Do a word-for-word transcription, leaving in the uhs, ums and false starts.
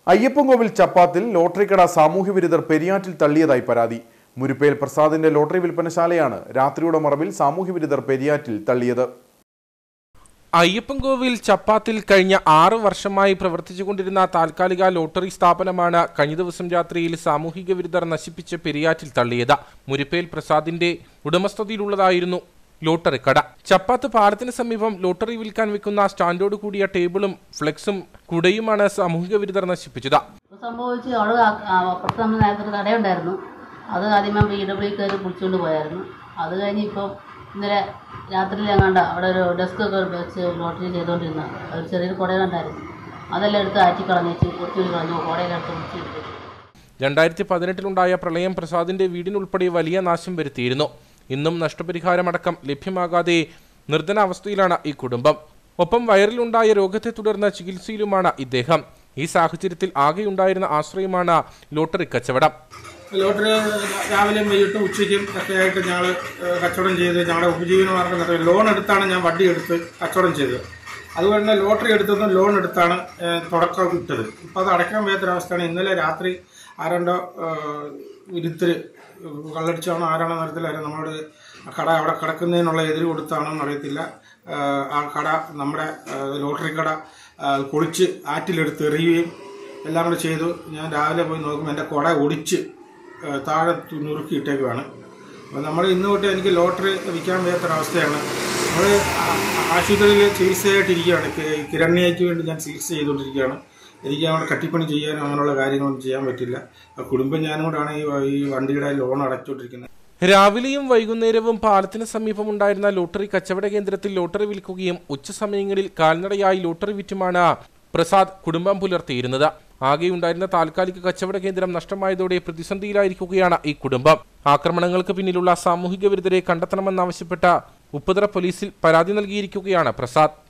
Ayyappancoil ചപ്പാത്തിൽ lottery കട സാമൂഹ്യ വിരുദ്ധർ പെരിയാറ്റിൽ തള്ളിയതായി പരാതി. മുരുപ്പേൽ പ്രസാദിന്റെ ലോട്ടറി വിൽപ്പനശാലയാണ് രാത്രിയുടെ മറവിൽ സാമൂഹ്യ വിരുദ്ധർ പെരിയാറ്റിൽ തള്ളിയത്. അയ്യപ്പൻകോവിൽ ചപ്പാത്തിൽ കഴിഞ്ഞ ആറ് വർഷമായി പ്രവർത്തിച്ചുകൊണ്ടിരുന്ന താൽക്കാലിക ലോട്ടറി സ്ഥാപനമാണ് കഴിഞ്ഞ ദിവസം രാത്രിയിൽ സാമൂഹിക വിരുദ്ധർ നശിപ്പിച്ച് പെരിയാറ്റിൽ തള്ളിയത്. മുരുപ്പേൽ പ്രസാദിന്റെ ഉടമസ്ഥതയിലുള്ളതായിരുന്നു ലോട്ടറി കട. ചപ്പാത്ത് പാലത്തിന് സമീപം ലോട്ടറി വിൽക്കാൻ വെക്കുന്ന സ്റ്റാൻഡോട് കൂടിയ ടേബിളും ഫ്ലെക്സും കുടയുമാണ് സാമൂഹിക വിരുദ്ധർ നശിപ്പിച്ചത്. സംഭവിച്ച് അവിടെ അപ്പുറത്ത് നമ്മൾ നേരത്തെ കടയുണ്ടായിരുന്നു, അത് ആദ്യമേ ബി ഡബ്ല്യു കയറി പിടിച്ചുകൊണ്ട് പോയായിരുന്നു. അത് കഴിഞ്ഞ് ഇപ്പം ഇന്നലെ രാത്രിയിൽ എങ്ങാണ്ട അവിടെ ഒരു ഡെസ്ക് ഒക്കെ വെച്ച് ലോട്ടറി ചെയ്തുകൊണ്ടിരുന്ന ഒരു ചെറിയൊരു കുടയുണ്ടായിരുന്നു, അതെല്ലാം എടുത്ത് ആറ്റിക്കളഞ്ഞേച്ച് ഒത്തിരി കളഞ്ഞു, കുടയിലെടുത്ത് പിടിച്ചിട്ട്. രണ്ടായിരത്തി പതിനെട്ടിലുണ്ടായ പ്രളയം പ്രസാദിന്റെ വീടിനുൾപ്പെടെ വലിയ നാശം വരുത്തിയിരുന്നു. ഇന്നും നഷ്ടപരിഹാരമടക്കം ലഭ്യമാകാതെ നിർധനാവസ്ഥയിലാണ് ഈ കുടുംബം. ഒപ്പം വയറിലുണ്ടായ രോഗത്തെ തുടർന്ന് ചികിത്സയിലുമാണ് ഇദ്ദേഹം. ഈ സാഹചര്യത്തിൽ ആകെയുണ്ടായിരുന്ന ആശ്രയമാണ് ലോട്ടറി കച്ചവടം. ലോട്ടറി രാവിലെയും വൈകിട്ടും ഉച്ചയ്ക്കും ഒക്കെ ആയിട്ട് ഞങ്ങൾ കച്ചവടം ചെയ്ത് ഞങ്ങളുടെ ഉപജീവനമാർഗം നടത്തി ലോൺ എടുത്താണ് ഞാൻ വണ്ടി എടുത്ത് കച്ചവടം ചെയ്തത്. അതുപോലെ തന്നെ ലോട്ടറി എടുത്തതും ലോൺ എടുത്താണ് തുടക്കം ഇട്ടത്. ഇപ്പോൾ അത് അടയ്ക്കാൻ വയ്യാത്തൊരവസ്ഥയാണ്. ഇന്നലെ രാത്രി ആരണ്ടോ വിരുദ്ധർ കള്ളടിച്ചാണോ ആരാണോ നടത്തില്ലായിരുന്നു നമ്മളോട് കട അവിടെ കിടക്കുന്നതിനുള്ള എതിര് കൊടുത്താണോന്ന് അറിയത്തില്ല. ആ കട നമ്മുടെ ലോട്ടറി കട പൊളിച്ച് ആറ്റിലെടുത്ത് എറിയുകയും എല്ലാം കൂടെ ചെയ്തു. ഞാൻ രാവിലെ പോയി നോക്കുമ്പോൾ എൻ്റെ കുട ഒടിച്ച് താഴെ നുറുക്കിയിട്ടേക്കുവാണ്. അപ്പോൾ നമ്മൾ ഇന്ന് തൊട്ട് എനിക്ക് ലോട്ടറി വിൽക്കാൻ വയ്യാത്തൊരവസ്ഥയാണ്. നമ്മൾ ആശുപത്രിയിൽ ചികിത്സയായിട്ടിരിക്കുകയാണ്. കിരണ്യയ്ക്ക് വേണ്ടി ഞാൻ ചികിത്സ ചെയ്തുകൊണ്ടിരിക്കുകയാണ്. എനിക്ക് അവിടെ കട്ടിപ്പണി ചെയ്യാനും അങ്ങനെയുള്ള കാര്യങ്ങളൊന്നും ചെയ്യാൻ പറ്റില്ല. കുടുംബം ഞാനും കൂടാണ് ഈ വണ്ടിയുടെ ലോൺ അടച്ചുകൊണ്ടിരിക്കുന്നത്. രാവിലെയും വൈകുന്നേരവും പാലത്തിന് സമീപമുണ്ടായിരുന്ന ലോട്ടറി കച്ചവട കേന്ദ്രത്തിൽ ലോട്ടറി വിൽക്കുകയും ഉച്ച സമയങ്ങളിൽ കാൽനടയായി ലോട്ടറി വിറ്റുമാണ് പ്രസാദ് കുടുംബം പുലർത്തിയിരുന്നത്. ആകെയുണ്ടായിരുന്ന താൽക്കാലിക കച്ചവട കേന്ദ്രം നഷ്ടമായതോടെ പ്രതിസന്ധിയിലായിരിക്കുകയാണ് ഈ കുടുംബം. ആക്രമണങ്ങൾക്ക് പിന്നിലുള്ള സാമൂഹിക വിരുദ്ധരെ കണ്ടെത്തണമെന്നാവശ്യപ്പെട്ട ഉപ്പുതറ പോലീസിൽ പരാതി നൽകിയിരിക്കുകയാണ് പ്രസാദ്.